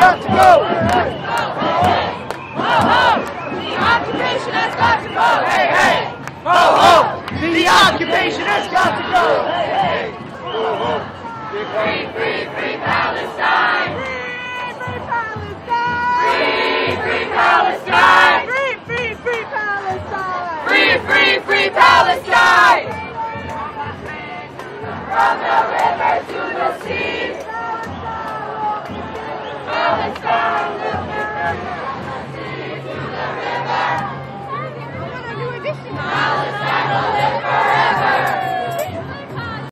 got to go. The occupation has got to go. Hey, hey. Ho, ho. The occupation has got to go. Hey, hey. Ho, ho. Free, free, free Palestine. Free, free Palestine. Free, free, free Palestine. Free, free, free Palestine. From the river to the sea. Palestine.